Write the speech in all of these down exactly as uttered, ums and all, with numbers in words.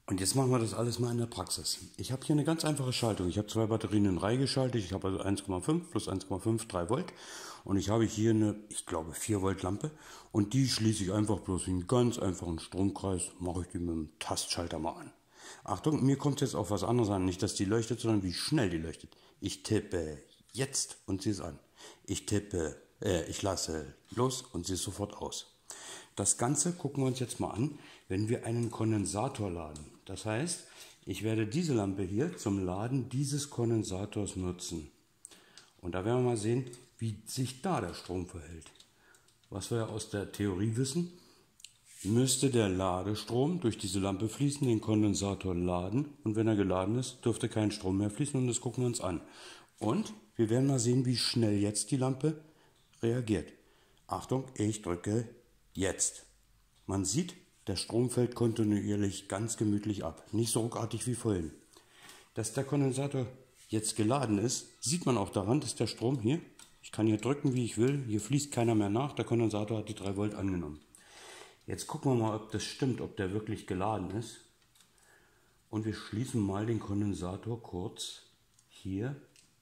Und jetzt machen wir das alles mal in der Praxis. Ich habe hier eine ganz einfache Schaltung. Ich habe zwei Batterien in Reihe geschaltet. Ich habe also eins Komma fünf plus eins Komma fünf, drei Volt. Und ich habe hier eine, ich glaube, vier Volt Lampe. Und die schließe ich einfach bloß in einen ganz einfachen Stromkreis. Mache ich die mit dem Tastschalter mal an. Achtung, mir kommt jetzt auf was anderes an. Nicht, dass die leuchtet, sondern wie schnell die leuchtet. Ich tippe jetzt und sie ist an. Ich tippe, äh, ich lasse los und sie ist sofort aus. Das Ganze gucken wir uns jetzt mal an, wenn wir einen Kondensator laden. Das heißt, ich werde diese Lampe hier zum Laden dieses Kondensators nutzen. Und da werden wir mal sehen, wie sich da der Strom verhält. Was wir ja aus der Theorie wissen, müsste der Ladestrom durch diese Lampe fließen, den Kondensator laden. Und wenn er geladen ist, dürfte kein Strom mehr fließen und das gucken wir uns an. Und wir werden mal sehen, wie schnell jetzt die Lampe reagiert. Achtung, ich drücke jetzt. Man sieht, der Strom fällt kontinuierlich ganz gemütlich ab. Nicht so ruckartig wie vorhin. Dass der Kondensator jetzt geladen ist, sieht man auch daran, dass der Strom hier, ich kann hier drücken, wie ich will, hier fließt keiner mehr nach, der Kondensator hat die drei Volt angenommen. Jetzt gucken wir mal, ob das stimmt, ob der wirklich geladen ist. Und wir schließen mal den Kondensator kurz hier,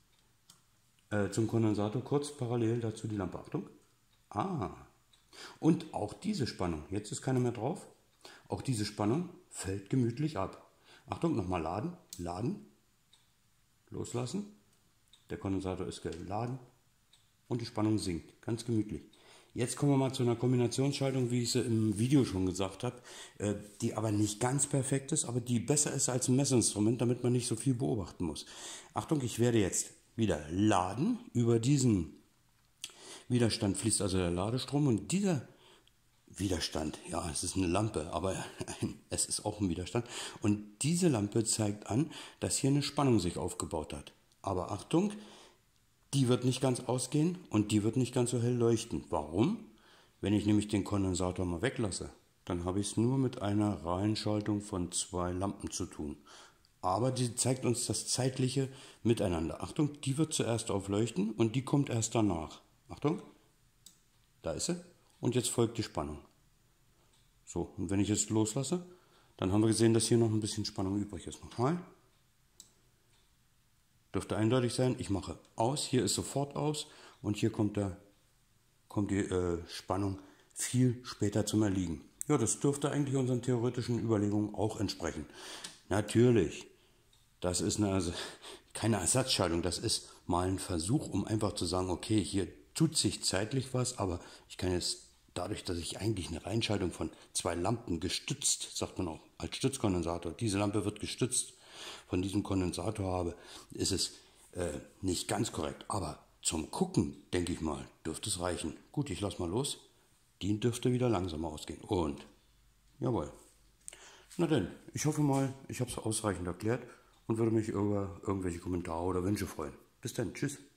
äh, zum Kondensator kurz parallel dazu die Lampe. Achtung. Ah. Und auch diese Spannung, jetzt ist keiner mehr drauf, auch diese Spannung fällt gemütlich ab. Achtung, nochmal laden, laden, loslassen, der Kondensator ist geladen und die Spannung sinkt, ganz gemütlich. Jetzt kommen wir mal zu einer Kombinationsschaltung, wie ich sie im Video schon gesagt habe, die aber nicht ganz perfekt ist, aber die besser ist als ein Messinstrument, damit man nicht so viel beobachten muss. Achtung, ich werde jetzt wieder laden, über diesen Widerstand fließt also der Ladestrom und dieser Widerstand, ja, es ist eine Lampe, aber es ist auch ein Widerstand. Und diese Lampe zeigt an, dass hier eine Spannung sich aufgebaut hat. Aber Achtung, die wird nicht ganz ausgehen und die wird nicht ganz so hell leuchten. Warum? Wenn ich nämlich den Kondensator mal weglasse, dann habe ich es nur mit einer Reihenschaltung von zwei Lampen zu tun. Aber die zeigt uns das zeitliche Miteinander. Achtung, die wird zuerst aufleuchten und die kommt erst danach. Achtung, da ist sie und jetzt folgt die Spannung. So, und wenn ich jetzt loslasse, dann haben wir gesehen, dass hier noch ein bisschen Spannung übrig ist. Nochmal. Dürfte eindeutig sein, ich mache aus, hier ist sofort aus und hier kommt, der, kommt die äh, Spannung viel später zum Erliegen. Ja, das dürfte eigentlich unseren theoretischen Überlegungen auch entsprechen. Natürlich, das ist eine, keine Ersatzschaltung, das ist mal ein Versuch, um einfach zu sagen, okay, hier tut sich zeitlich was, aber ich kann jetzt dadurch, dass ich eigentlich eine Reihenschaltung von zwei Lampen gestützt, sagt man auch als Stützkondensator, diese Lampe wird gestützt von diesem Kondensator habe, ist es äh, nicht ganz korrekt. Aber zum Gucken, denke ich mal, dürfte es reichen. Gut, ich lasse mal los. Die dürfte wieder langsamer ausgehen. Und, jawohl. Na denn, ich hoffe mal, ich habe es ausreichend erklärt und würde mich über irgendwelche Kommentare oder Wünsche freuen. Bis dann, tschüss.